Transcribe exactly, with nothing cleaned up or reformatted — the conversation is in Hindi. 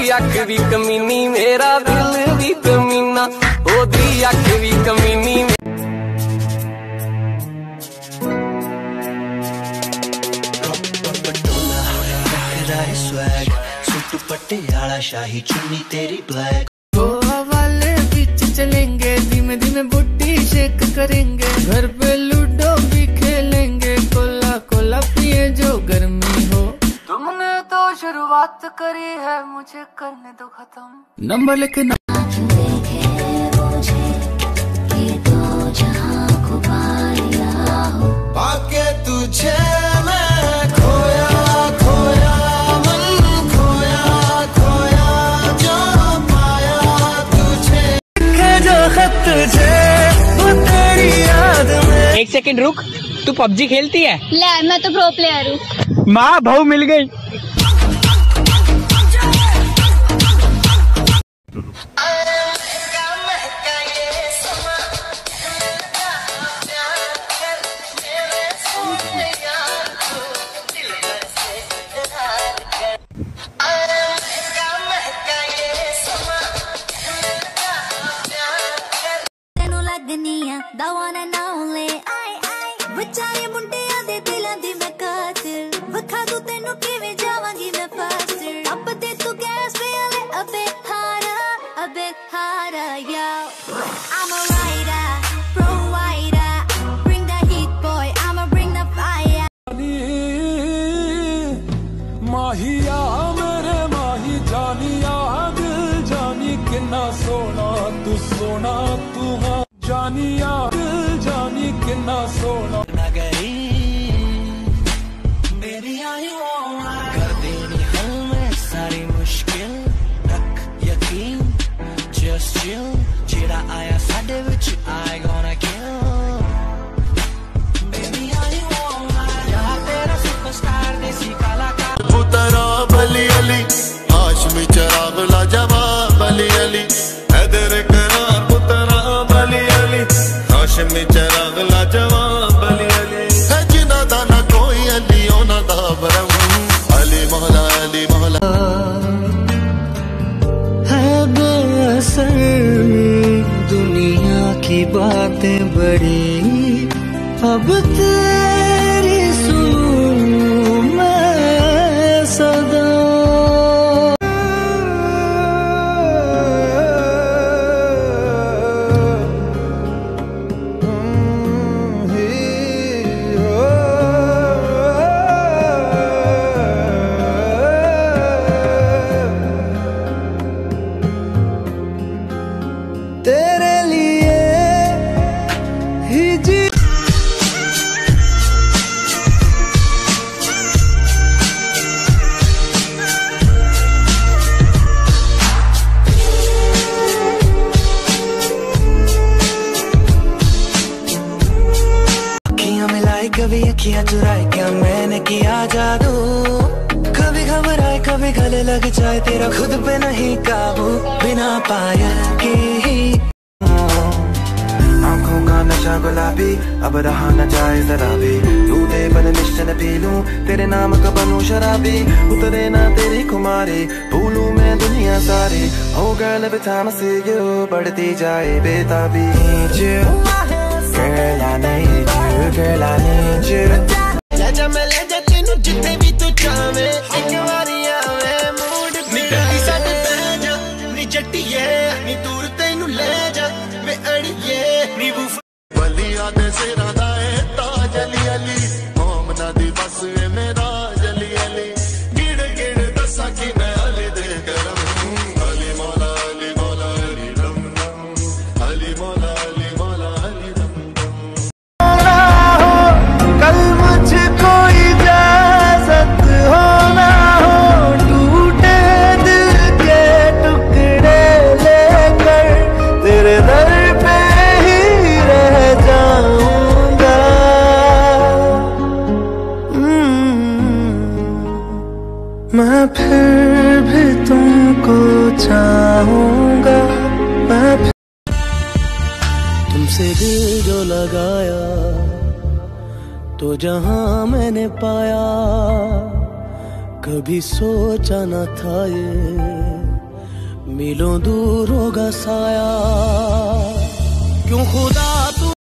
दी अख भी कमीनी मेरा दिल भी कमीना, ओ दी अख भी कमीनी। पटियाला शाही चुन्नी तेरी ब्लैक। गोवा वाले बीच चलेंगे, धीमे धीमे बुट्टी शेक करेंगे, घर पे लूडो भी खेलेंगे, कोला कोला पिए जो गर्मी हो। तुमने तो शुरुआत करी है, मुझे करने दो खत्म। नंबर लेके न... पाके तुझे मैं खोया खोया मन खोया खोया जो पाया तुझे जो खत तुझे वो तेरी याद में। एक सेकंड रुक, तू पबजी खेलती है? ले मैं तो प्रो प्लेयर हूँ। माँ बहू मिल गई। The one and only I I बचाए मुंडिया दे दिलां दी मैं कातिल, वखा दूं तेनू किवें जावांगी मैं फास्ट। अब दे तू गैस पे आले अबे हारा अबे हारा yo I'm a rider pro rider bring the heat boy I'ma bring the fire। माहिया मेरे माही जानिया दिल जानी किन्ना सोना तू सोना तू हाँ जानिया दिल जानी किन्ना सोना। ना गई मेरी आई कर देनी हल में सारी मुश्किल, रख यकीन just chill, जेड़ा आया साडे विच I gonna kill। मेरी आई यार तेरा सुपरस्टार देसी कलाकार पुतरा बली अली हाशमी चराग लाजवाब बली अली हैदर करार पुतरा बली अली हाशमी चराग लाजवाब बली अली है जिना दा ना कोई अली ओना दा बरम अली मौला अली मौला। है बेअसर दुनिया की बातें बड़ी, अब तेरी सुनूं मैं सदा। तेरे लिए ही जी अखियां मिलाई कभी अखियां चुराई क्या मैंने किया जादू, कभी घबराए कभी गले लग जाए तेरा खुद पे नहीं काबू, बिना पायल के ही आंखों का नशा गुलाबी अब रहा न जाए जरा भी, तू दे बल निश्चन पी लूं तेरे नाम का बनूं शराबी, उतरे ना तेरी खुमारी भूलूं मैं दुनिया सारी। Oh girl every time I see you बढ़ती जाए बेताबी। Girl I need you, girl I need you। ले जा मैं ले जा तेनू जिथे भी तू चाहे, एक बारी आवे मूड निकली साडे बह जा नी जट्टीए नी दूर तेनू ले जा मैं अड़िए नी वो बलिया दे सिरा दा ए ताज अली अली मोमना दी बस ए मेरा जली अली गिड़ गिड़ दसा की मैं अली दे करम अली मौला अली मौला अली रम रम अली मौला अली मौला अली रम रम। कल मुझको इजाजत हो ना हो टूटे दिल के टुकड़े लेकर तेरे दर पे ही रह जाऊंगा। मैं फिर भी तुमको चाहूंगा, मैं तुमसे दिल जो लगाया तो जहां मैंने पाया, कभी सोचा न था ये मीलों दूर होगा साया।